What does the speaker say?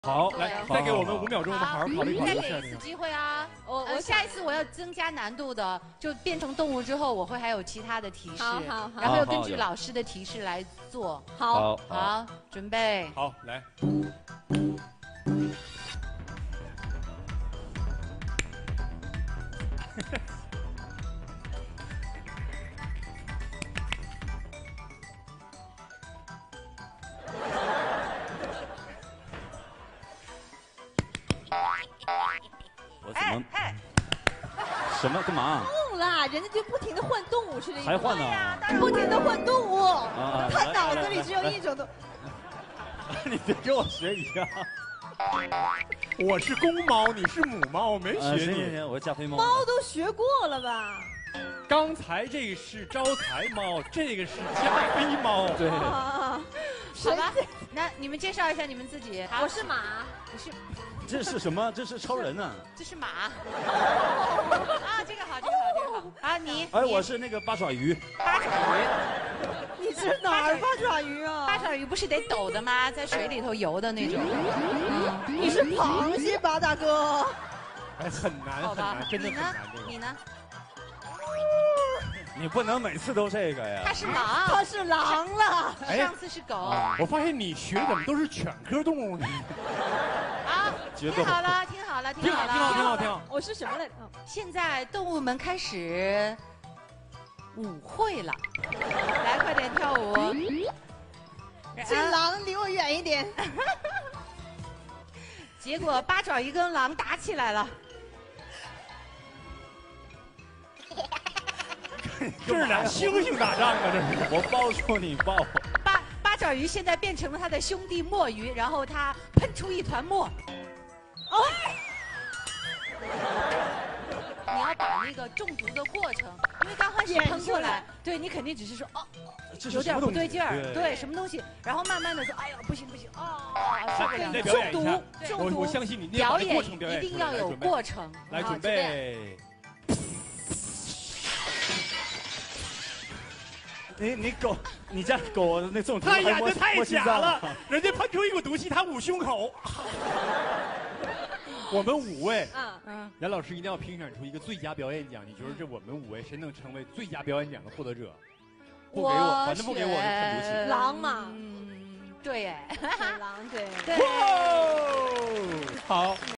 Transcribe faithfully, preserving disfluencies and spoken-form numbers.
好， 对来，再给我们五秒钟，我们好好考虑考虑一下这个。 再给一次机会啊！我我我下一次我要增加难度的，就变成动物之后，我会还有其他的提示， 好好好然后又根据老师的提示来做。 好， 好，准备。 好，来。 我怎么？什么干嘛？ 动啦，人家就不停的换动物是这意思。 还换呢？ 不停的换动物， 啊他脑子里只有一种动。 你别跟我学一样。 我是公猫，你是母猫，我没学你。 行行行，我是加菲猫。 猫都学过了吧？ 刚才这个是招财猫，这个是加菲猫。 对。 好吧，那你们介绍一下你们自己。 我是马， 我是。 这是什么？这是超人呢？ 这是马。啊，这个好，这个好，这个好。啊，你。 哎，我是那个八爪鱼。 八爪鱼。 你是哪儿八爪鱼啊？ 八爪鱼不是得抖的吗？在水里头游的那种。 你是螃蟹吧，大哥？ 哎，很难很难，真的很难。 你呢？ 你不能每次都这个呀。 它是狼， 它是狼了。 上次是狗。 我发现你学的怎么都是犬科动物呢？ 啊，听好了，听好了， 听好了，听好，听好，听好。 我是什么来着？ 现在动物们开始舞会了，来，快点跳舞。 这狼离我远一点。 结果八爪鱼跟狼打起来了。 这是俩猩猩打仗啊！这是。 我抱住你抱。 八八爪鱼现在变成了他的兄弟墨鱼，然后他喷出一团墨。哦。你要把那个中毒的过程，因为刚开始喷过来，对你肯定只是说哦，有点不对劲儿，对什么东西，然后慢慢的说，哎呀，不行不行，哦，受不了，中毒，中毒。 我相信你， 表演一定要有过程。 来，准备。 你你狗，你家狗那中毒， 他演的太假了，人家喷出一股毒气，他捂胸口。我们五位， 嗯嗯， 杨老师一定要评选出一个最佳表演奖。你觉得这我们五位谁能成为最佳表演奖的获得者？不给我，反正不给我就喷毒气。 狼嘛， 嗯，对，哎， 狼对对。 好。